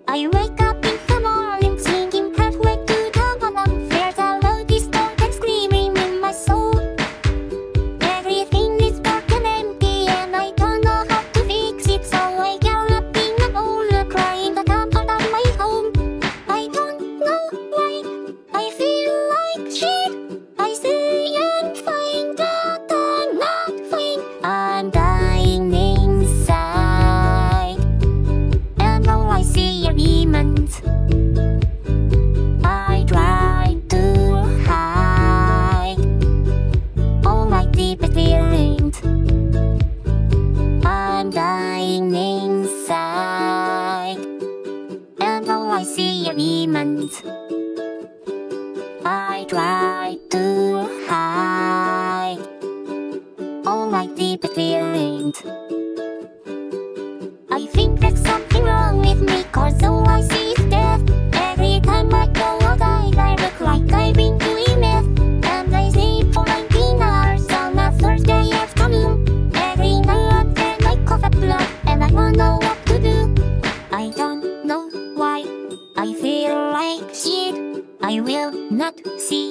I wake up in the morning thinking halfway to the bottom. There's a loud distorted screaming in my soul. Everything is dark and empty and I don't know how to fix it. So I get up in a bowl, crying the comfort of my home. I don't know why I feel like shit. I say and find that I'm not fine. I'm dying inside, and all I see are demons. I try to hide all my deepest feelings. I'm dying inside, and all I see are demons. I try to hide all my deepest feelings. I think there's something wrong with me, cause all I see is death. Every time I go outside I look like I've been doing meth. And I sleep for 19 hours on a Thursday afternoon. Every now and then I cough up blood and I don't know what to do. I don't know why I feel like shit. I will not see